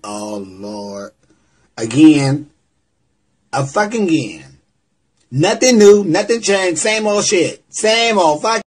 Oh, Lord. Again. A fucking again. Nothing new, nothing changed, same old shit. Same old fucking